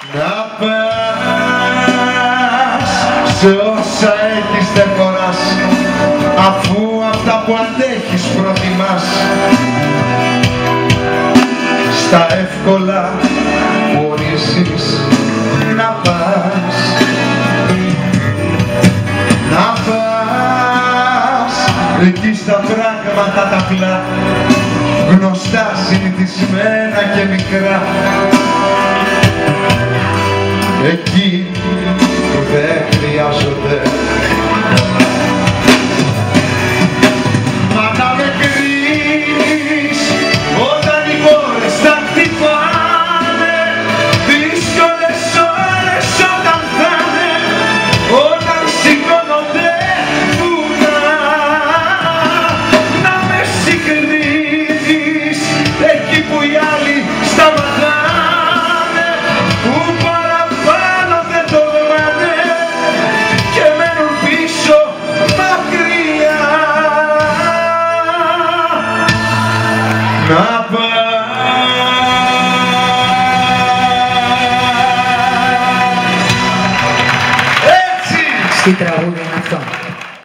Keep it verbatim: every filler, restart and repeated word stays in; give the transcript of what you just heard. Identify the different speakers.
Speaker 1: Να πας σε όσα έχεις δεν χωράς, αφού αυτά που αντέχεις προτιμάς. Στα εύκολα μπορείς να πας, να πας εκεί στα πράγματα τα απλά, γνωστά, συνηθισμένα και μικρά, εκεί που δεν χρειάζονται μα να με κρίνεις όταν οι πόρες θα χτυπάνε, δύσκολες ώρες όταν θα'ναι, όταν σηκώνονται βουνά. Να με συγκρίνεις εκεί που οι άλλοι σταματάνε, που παραπάνω δεν τολμάνε και μένουν πίσω μακριά. Να πας έτσι.
Speaker 2: Τι τραγούδι είναι αυτό?